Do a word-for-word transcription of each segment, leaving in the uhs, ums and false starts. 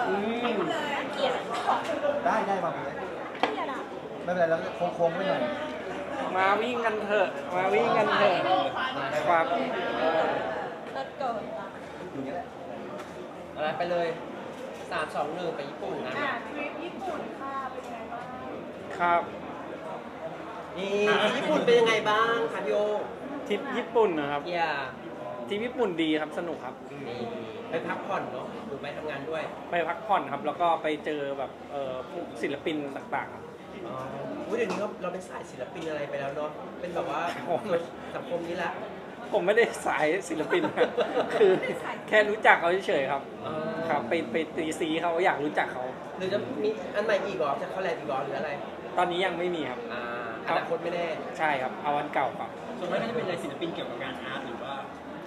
ได้ได้มาเลยไม่เป็นไรแล้วโค้งๆไม่หน่อยมาวิ่งกันเถอะมาวิ่งกันเถอะครับเลิศเกินอย่างนี้แหละอะไรไปเลยสามสองหนึ่งไปญี่ปุ่นนะทริปญี่ปุ่นค่ะเป็นยังไงบ้างครับนี่ญี่ปุ่นเป็นยังไงบ้างคะพี่โอทริปญี่ปุ่นนะครับอย่าทริปญี่ปุ่นดีครับสนุกครับนี่ไปพักผ่อนเนาะหรือไปทำงานด้วยไปพักผ่อนครับแล้วก็ไปเจอแบบเอ่อศิลปินต่างๆครับอ๋อเดี๋ยวนี้เราเราเป็นสายศิลปินอะไรไปแล้วเนาะเป็นแบบว่าสังคมนี้ละผมไม่ได้สายศิลปินคือแค่รู้จักเขาเฉยๆครับครับไปไปตีซีเขาอยากรู้จักเขาหรือจะมีอันใหม่อีกหรอจะเข้าแลนด์อีกหรอหรืออะไรตอนนี้ยังไม่มีครับอ่าอนาคตไม่แน่ใช่ครับเอาอันเก่าก่อนส่วนมากก็จะเป็นอะไรศิลปินเกี่ยวกับงานอาร์ตหรือว่า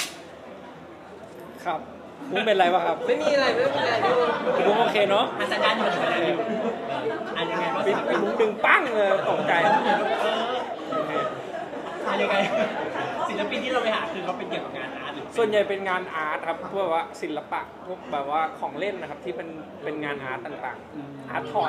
ครับมุ้งเป็นไรวะครับไม่มีอะไรไม่มีอะไรมุ้งโอเคเนาะอันสัญญาณอยู่ที่ไหนอยู่อันยังไงว่ามุ้งดึงปั้งเลยตกใจอันยังไงศิลปินที่เราไปหาคือเขาเป็นเกี่ยวกับงานอาร์ตหรือส่วนใหญ่เป็นงานอาร์ตครับพวกว่าศิลปะพวกแบบว่าของเล่นนะครับที่เป็นเป็นงานอาร์ตต่างๆอาร์ตทอย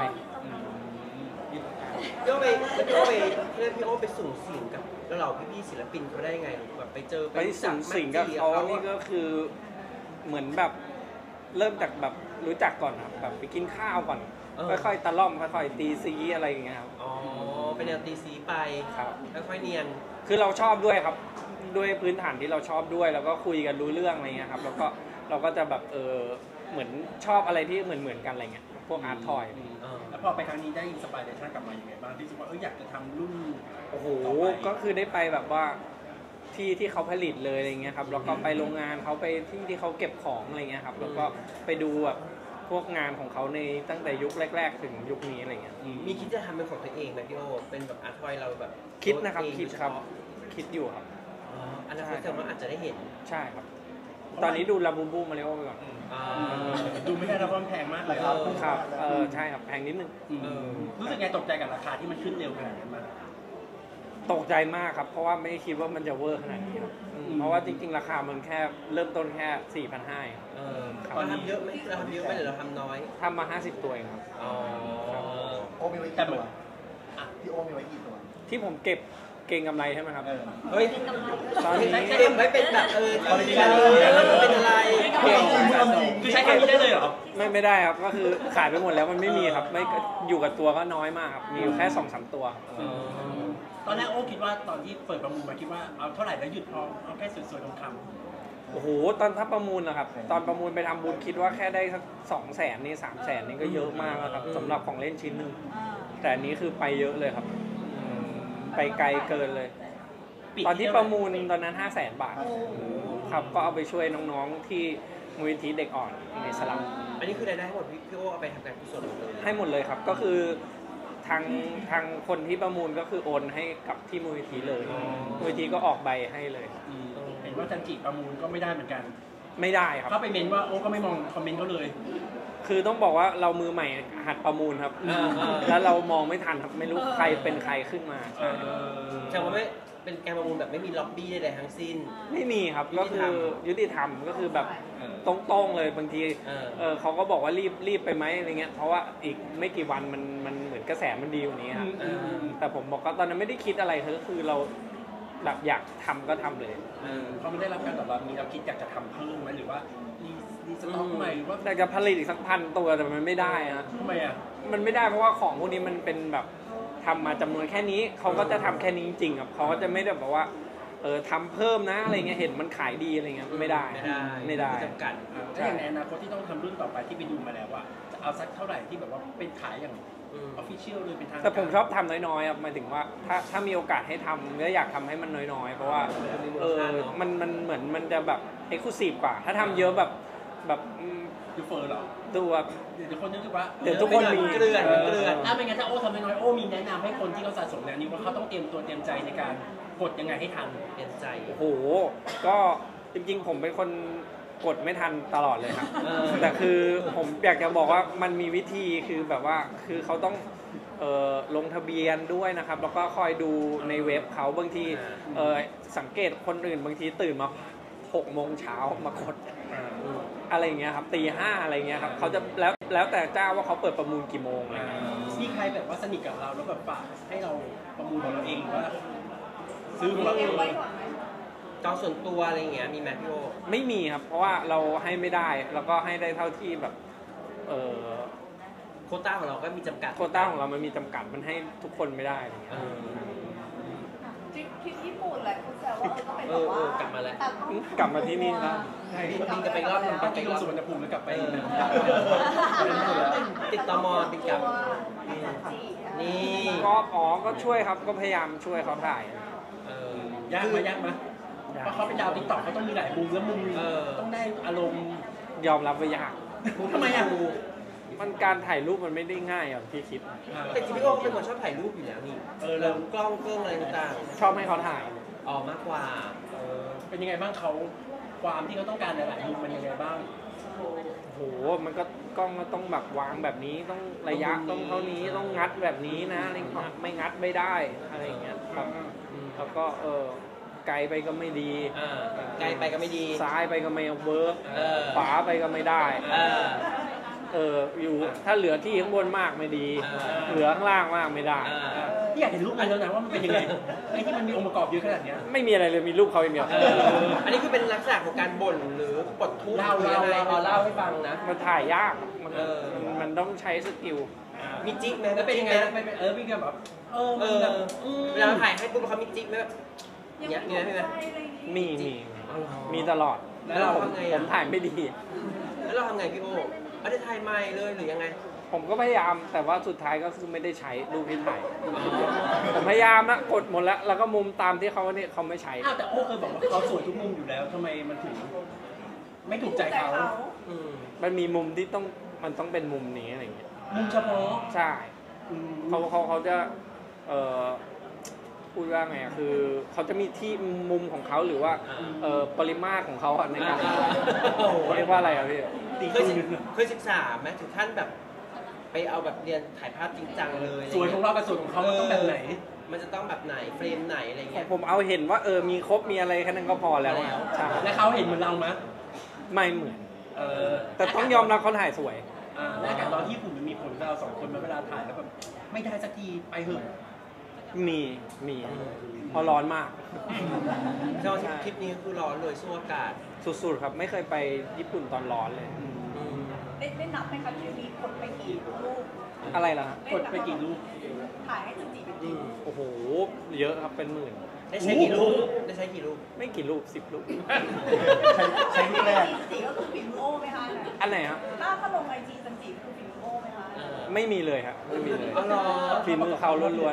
พี่โอไปพี่โอไปเรื่องพี่โอไปสุ่มสิ่งกับแล้วเราพี่ๆศิลปินเขาได้ไงแบบไปเจอไปสุ่มสิ่งกับเขานี่ก็คือเหมือนแบบเริ่มจากแบบรู้จักก่อนครับแบบไปกินข้าวก่อนค่อยๆตะล่อมค่อยๆตีซีอะไรอย่างเงี้ยครับอ๋อเป็นแนวตีซีไปครับค่อยๆเนียนคือเราชอบด้วยครับด้วยพื้นฐานที่เราชอบด้วยแล้วก็คุยกันรู้เรื่องอะไรเงี้ยครับแล้วก็เราก็จะแบบเออเหมือนชอบอะไรที่เหมือนเหมือนกันอะไรเงี้ยพวกอาร์ตทอยแล้วพอไปครั้งนี้ได้อินสปิเรชั่นกลับมาอย่างไรบ้างที่รู้สึกว่าเอออยากจะทำรุ่นโอ้โหก็คือได้ไปแบบว่าที่ที่เขาผลิตเลยอะไรเงี้ยครับแล้วก็ไปโรงงานเขาไปที่ที่เขาเก็บของอะไรเงี้ยครับแล้วก็ไปดูแบบพวกงานของเขาในตั้งแต่ยุคแรกๆถึงยุคนี้อะไรเงี้ยมีคิดจะทำเป็นของตัวเองไหมพี่โอเป็นแบบอาร์ตทอยเราแบบคิดนะครับคิดครับคิดอยู่ครับอ๋ออันนั้นคือว่าอาจจะได้เห็นใช่ครับตอนนี้ดูลาบูบูมาริโอไปก่อนดูไม่ได้นะเพราะมันแพงมากเลยครับเออใช่ครับแพงนิดนึงรู้สึกไงตกใจกับราคาที่มันขึ้นเร็วขนาดนั้นมาตกใจมากครับเพราะว่าไม่คิดว่ามันจะเวอร์ขนาดนี้ครับเพราะว่าจริงๆราคามันแค่เริ่มต้นแค่ สี่พันห้าร้อย ครับเราทำเยอะไหมเราทำเยอะไหมหรือเราทำน้อยทำมาห้าสิบตัวเองครับอ๋อโอมีไว้กี่ตัวพี่โอมีไว้กี่ตัวที่ผมเก็บเก่งกำไรใช่ไหมครับเฮ้ยตอนนี้เก็บไว้เป็นแบบเออตอนนี้เป็นอะไรคือใช้แค่นี้ได้เลยเหรอไม่ไม่ได้ครับก็คือขายไปหมดแล้วมันไม่มีครับไม่อยู่กับตัวก็น้อยมากครับมีอยู่แค่สองสามตัวตอนแรกโอ้คิดว่าตอนที่เปิดประมูลมาคิดว่าเอาเท่าไหร่แล้วหยุดพอเอาแค่สวยๆทองคำโอ้โหตอนถ้าประมูลนะครับตอนประมูลไปทำบุญคิดว่าแค่ได้สักสองแสนนี่สามแสนนี่ก็เยอะมากแล้วครับสำหรับของเล่นชิ้นหนึ่งแต่อันนี้คือไปเยอะเลยครับไปไกลเกินเลยตอนที่ประมูลตอนนั้นห้าแสนบาทครับก็เอาไปช่วยน้องๆที่มูลนิธิเด็กอ่อนในสลัมอันนี้คือรายได้ทั้งหมดพี่โอเอาไปทำการกุศลเลยให้หมดเลยครับก็คือทางทางคนที่ประมูลก็คือโอนให้กับที่มูลนิธิเลยมูลนิธิก็ออกใบให้เลยเห็นว่าจันจิประมูลก็ไม่ได้เหมือนกันไม่ได้ครับเขาไปเมนว่าโอ้ก็ไม่มองคอมเมนต์เขาเลยคือต้องบอกว่าเรามือใหม่หัดประมูลครับแล้วเรามองไม่ทันครับไม่รู้ใครเป็นใครขึ้นมาใช่ใช่ว่าไม่เป็นการประมูลแบบไม่มีล็อบบี้ใดๆทั้งสิ้นไม่มีครับก็คือยุติธรรมก็คือแบบตรงๆเลยบางทีเออเขาก็บอกว่ารีบรีบไปไหมอะไรเงี้ยเพราะว่าอีกไม่กี่วันมันมันเหมือนกระแสมันดีกว่านี้ครับแต่ผมบอกว่าตอนนั้นไม่ได้คิดอะไรก็คือเราแบบอยากทำก็ทำเลยเขาไม่ได้รับการตอบรับนี้เราคิดอยากจะทำเพิ่มไหมหรือว่ารีสต็อกใหม่หรือว่าอยากจะผลิตอีกสักพันตัวแต่มันไม่ได้ฮะทำไมอ่ะมันไม่ได้เพราะว่าของพวกนี้มันเป็นแบบทำมาจำนวนแค่นี้เขาก็จะทำแค่นี้จริงๆครับเขาก็จะไม่ได้แบบว่าเออทำเพิ่มนะอะไรเงี้ยเห็นมันขายดีอะไรเงี้ยไม่ได้ไม่ได้จำกัดถ้าอย่างในอนาคตที่ต้องทำรุ่นต่อไปที่ไปดูมาแล้วว่าจะเอาสักเท่าไหร่ที่แบบว่าเป็นขายอย่างออฟฟิเชียลเลยเป็นทางแต่ผมชอบทำน้อยๆครับหมายถึงว่าถ้าถ้ามีโอกาสให้ทำก็อยากทำให้มันน้อยๆเพราะว่าเออมันมันเหมือนมันจะแบบเอ็กซ์คลูซีฟกว่าถ้าทำเยอะแบบแบบยูเฟอร์หรอดูแบบเดี๋ยวคนนึกว่าเดี๋ยวทุกคนมีเกลือนเกลือนถ้าไม่งั้นถ้าโอ้ทำน้อยๆโอ้มีแนะนำให้คนที่เขาสะสมแนวนี้ว่าเขาต้องเตรียมตัวเตรียมใจในการกดยังไงให้ทันเตรียมใจโอ้โหก็จริงๆผมเป็นคนกดไม่ทันตลอดเลยครับแต่คือผมอยากจะบอกว่ามันมีวิธีคือแบบว่าคือเขาต้องลงทะเบียนด้วยนะครับแล้วก็คอยดูในเว็บเขาบางทีสังเกตคนอื่นบางทีตื่นมาหกโมงเช้ามากดอะไรเงี้ยครับตีห้าอะไรเงี้ยครับเขาจะแล้วแล้วแต่เจ้าว่าเขาเปิดประมูลกี่โมงอะไรเงี้ยมีใครแบบว่าสนิทกับเราแล้วแบบฝากให้เราประมูลของเราเองหรือว่าซื้อของเราเองจองส่วนตัวอะไรอย่างเงี้ยมีไหมพี่โอไม่มีครับ เพราะว่าเราให้ไม่ได้แล้วก็ให้ได้เท่าที่แบบเออโควต้าของเราก็มีจำกัดโควต้าของเรามันมีจำกัดมันให้ทุกคนไม่ได้อะไรเงี้เอย อทริปทริปญี่ปุ่นหลายคนแซวว่าเออก็เป็นเอแบบอเอว่าอกลับมาแล้วตต้องกลับมาที่นี่ครับใช่ที่บินกันไปรอบนึงต้องกินลงสุวรรณภูมิแล้วกลับไปติดตมติดกับ นี่ก็อ๋อก็ช่วยครับก็พยายามช่วยเขาถ่ายเออยากไหมยากไหมเพราะเขาเป็นดาวติ๊กต็อกเขาต้องมีหลายมุมแล้วมุมเออต้องได้อารมณ์ยอมรับว่ายากทำไมอ่ะมันการถ่ายรูปมันไม่ได้ง่ายอย่างที่คิดแต่จริงๆพี่โอเป็นคนชอบถ่ายรูปอยู่แล้วนี่เออแล้เราวกล้องเครื่องอะไรต่างชอบให้เขาถ่ายๆออกมากกว่าเออเป็นยังไงบ้างเขาความที่เขาต้องการหลายๆมุมมันยังไงบ้างโหมันก็กล้องก็ต้องแบบวางแบบนี้ต้องระยะต้องเท่านี้ต้องงัดแบบนี้นะอะไรเงี้ยไม่งัดไม่ได้อะไรอย่างเงี้ยครับอืมแล้วก็เออไกลไปก็ไม่ดีอ่าไกลไปก็ไม่ดีซ้ายไปก็ไม่เวิร์กเออขวาไปก็ไม่ได้เออเอออยู่ถ้าเหลือที่ข้างบนมากไม่ดีเออเหลือข้างล่างมากไม่ได้เออพี่อยากเห็นรูปนั้นแล้วนะว่ามันเป็นยังไงไอ้ที่มันมีองค์ประกอบเยอะขนาดเนี้ยไม่มีอะไรเลยมีรูปเขาอย่างเดียวเอออันนี้คือเป็นลักษณะของการบ่นหรือปลดทุกข์เล่าหรืออะไรเล่าอ๋อเล่าให้ฟังนะมันถ่ายยากมันเออมันมันต้องใช้สกิลมีจิ๊กไหมแล้วเป็นยังไงจิ๊กนะหมเป็นเออพี่ก็แบบเออเอมันอแบบอืมเวลาถ่ายให้ปุ๊บเขามีจิ๊กไหมแบบยังเนี้ยไม่มีไหมมีไหมถูกใจอะไรอย่างงี้มีมีอ๋อเหรอมีตลอดแล้วเราผมทำไงผอ่ะมถ่ายไม่ดีแล้วเราทำไงพี่โอเอาได้ถ่ายใหม่เลยหรือยังไงผมก็พยายามแต่ว่าสุดท้ายก็คือไม่ได้ใช้รูปที่ถ่ายผมพยายามนะกดหมดแล้วแล้วก็มุมตามที่เขาเนี่ยเขาไม่ใช้อ้าวแต่โอ้เคยบอกว่าเขาสวยทุกมุมอยู่แล้วทำไมมันถึงไม่ถูกใจเขาอืมมันมีมุมที่ต้องมันต้องเป็นมุมนี้อะไรอย่างเงี้ยมุมเฉพาะใช่อืมเขาเขาเขาจะเอ่อพูดว่าไงอะคือเขาจะมีที่มุมของเขาหรือว่าเอ่อปริมาตรของเขาอะในการอ่าถ่ายเขาเรียกว่าอะไรอะพี่เคยศึกเคยศึกษาไหมถึงขั้นแบบ ไปเอาแบบเรียนถ่ายภาพจริงจังเลยะไรสวยของเรากับสวยของเขามันต้องแบบไหนมันจะต้องแบบไหนเฟรมไหนอะไรขอเงี้งยผมเอาเห็นว่าเออมีครบมีอะไรแค่นั้นก็พอแล้วอะใช่แล้วเขาเห็นเหมือนเราไหมไม่เหมือนเออแต่ต้องยอมรับเขาถ่ายสวยอ่าแล้วอากาศร้อนที่ญี่ปุ่นมันมีผลกับเราสองคนไหมเวลาถ่ายแล้วแบบไม่ได้สักทีไปเถอะมีมีเพราะร้อนมากเจ้าทริปนี้คือร้อนเลยสู้อากาศสุดๆครับไม่เคยไปญี่ปุ่นตอนร้อนเลยได้ได้นับไหมคะที่มีคนไปกี่รูปอะไรล่ะฮะกดไปกี่รูปถ่ายให้จันจีเป็นอืมโอ้โหเยอะครับเป็นหมื่นได้ใช้กี่รูปได้ใช้กี่รูปไม่กี่รูปสิบรูปใช้ใช้รูปแรกจันจีก็คือฝีมือโอ้ไหมคะเนี่ยอันไหนฮะถ้าถ้าลงไอจีจันจีคือฝีมือโอ้ไหมคะเออไม่มีเลยครับไม่มีเลยอ๋อเหรอฝีมือเขาล้วน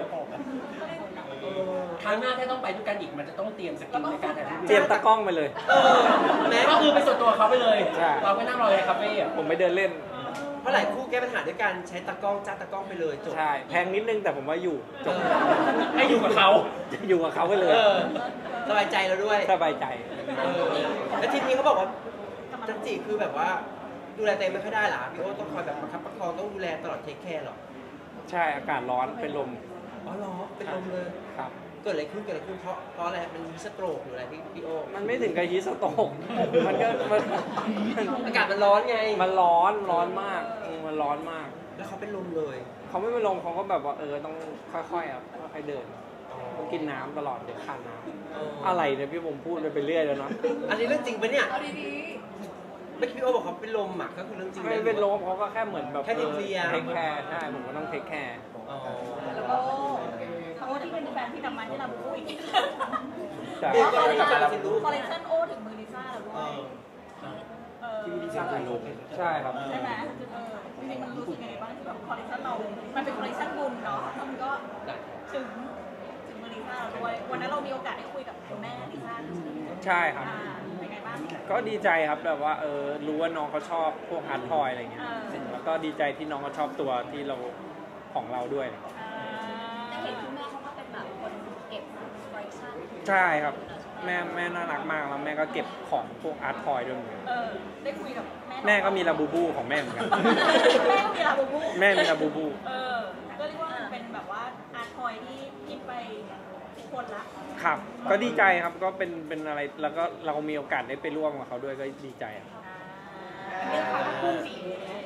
ครั้งหน้าถ้าต้องไปด้วยกันอีกมันจะต้องเตรียมสกิลในการถ่ายรูปๆเตรียมตากล้องไปเลยเออแม้ก็คือไปส่วนตัวเขาไปเลยใช่เราไม่นั่งรอในคาเฟ่อะผมไปเดินเล่นเพราะหลายคู่แก้ปัญหาด้วยการใช้ตากล้องจ้าตากล้องไปเลยจบใช่แพงนิดนึงแต่ผมว่าอยู่จบให้อยู่กับเขาอยู่กับเขาไปเลยเออสบายใจแล้วด้วยสบายใจเออแล้วทีนี้เขาบอกว่าจันจิคือแบบว่าดูแลตัวเองไม่ค่อยได้เหรอพี่โอ้ต้องคอยแบบประคับประคองต้องดูแลตลอดเทคแคร์หรอใช่อากาศร้อนเป็นลมอ๋อเหรอเป็นลมเลยครับเกิดอะไรขึ้นเกิดอะไรขึ้นเพราะเพราะอะไรมันมีสโตรกหรืออะไรพี่พี่โอมันไม่ถึงกับฮีสโตกมันก็มันอากาศมันร้อนไงมันร้อนร้อนมากอืมมันร้อนมากแล้วเขาเป็นลมเลยเขาไม่ไปลงเขาก็แบบว่าเออต้องค่อยๆอ่ะค่อยๆเดินต้องกินน้ำตลอดเดี๋ยวขาดน้ำอะไรเนี่ยพี่ผมพูดไปเรื่อยแล้วเนาะอันนี้เรื่องจริงปะเนี่ยเอาดีเมื่อกี้พี่โอบอกเขาเป็นลมอ่ะก็คือเรื่องจริงไม่เป็นลมเขาก็แค่เหมือนแบบแค่นิวเคลียร์เทคแคร์ใช่ผมก็ต้องเทคแคร์อ๋อๆแล้วก็เขาที่เป็นแฟนพี่นำมันที่เราพูดอีกใช่เดี๋ยวก่อนจะมาสิลูกคอลเลคชันโอถึงมือลิซ่าแล้วด้เอวยอเออที่ดีไซน์ลูกใช่ครับใช่ไหมเออจริงๆมันรู้สึกยังไงบ้างที่แบบคอลเลคชันเรา มันเป็นคอลเลคชันบุญเนาะแล้วมันก็ถึงถึงมือลิซ่าเราด้วย วันนั้นเรามีโอกาสได้คุยกับคุณแม่ลิซ่าด้วยใช่ครับอ่าเป็นไงบ้างก็ดีใจครับแบบว่าเออรู้ว่าน้องเขาชอบพวกอาร์ตทอยอะไรเงี้ยอ่าแล้วก็ดีใจที่น้องเขาชอบตัวที่เราของเราด้วยอ่าแต่เห็นคุณแม่เขาก็เป็นแบบคนเก็บคอลเลคชันใช่ครับแม่แม่น่ารักมากแล้วแม่ก็เก็บของพวกอาร์ตทอยด้วยเหมือนกันเออ ได้คุยกับแม่แม่ก็มีลาบูบูของแม่เหมือนกันแม่ก็มีลาบูบูแม่มีลาบูบูเออ ก็เรียกว่ามันเป็นแบบว่าอาร์ตทอยที่คิดไปทุกคนละครับ ก็ดีใจครับก็เป็นเป็นอะไรแล้วก็เรามีโอกาสได้ไปร่วมกับเขาด้วยก็ดีใจครับอ่าเรื่องความคู่สี